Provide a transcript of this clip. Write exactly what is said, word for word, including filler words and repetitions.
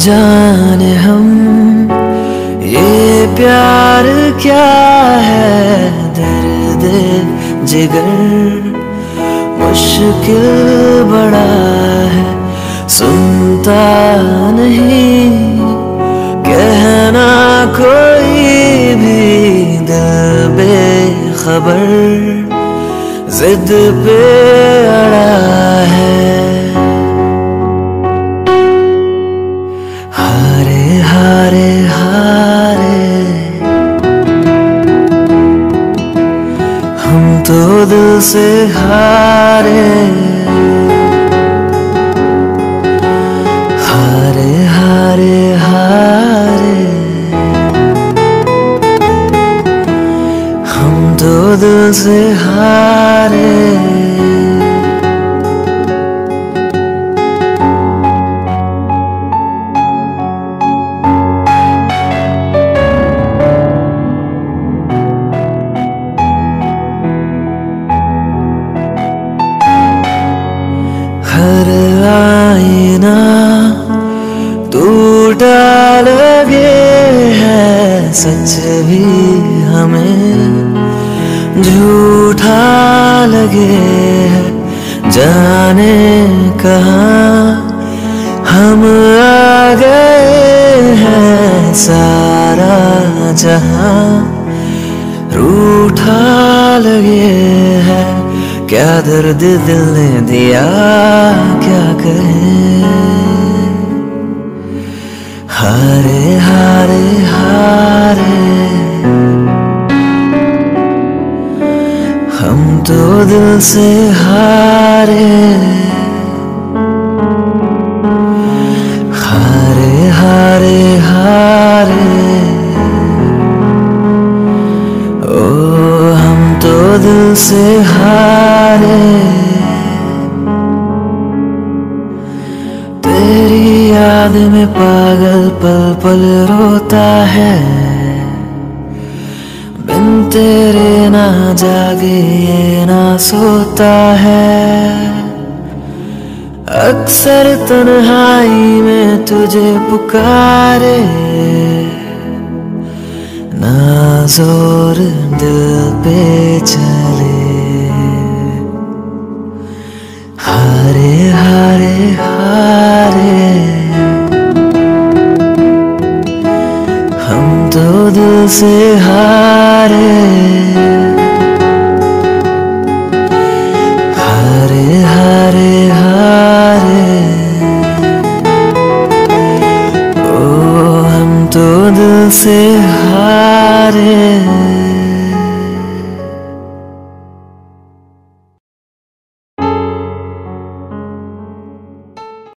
जाने हम ये प्यार क्या है, दर्द जिगर मुश्किल बड़ा है, सुनता नहीं कहना कोई भी, दिल बेखबर जिद पे अड़ा है। हारे हारे हारे हम तो दिल से हारे, हारे हारे हारे हम तो दिल से हारे। हर आईना टूटा लगे है, सच भी हमें झूठा लगे है, जाने कहाँ हम आ गए हैं, सारा जहां रूठा लगे है, क्या दर्द दिल ने दिया क्या कहें। हारे हारे हारे हम तो दिल से हारे, हारे हारे हारे ओ हम तो दिल से हारे। तेरी याद में पागल पल पल रोता है, बिन तेरे ना जागे ये ना सोता है, अक्सर तन्हाई में तुझे पुकारे, ना जोर दिल पे चले। हारे हारे हारे हम तो दिल से हारे, हारे हारे हारे ओ हम तो दिल से